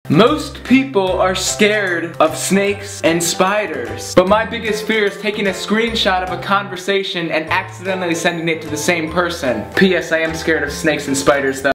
Most people are scared of snakes and spiders, but my biggest fear is taking a screenshot of a conversation and accidentally sending it to the same person. P.S. I am scared of snakes and spiders though.